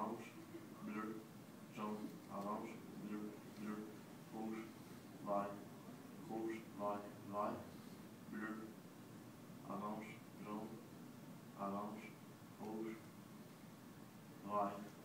orange, bleu, jaune, orange, bleu, bleu, rouge, vert, vert, bleu, orange, jaune, orange, rouge, vert.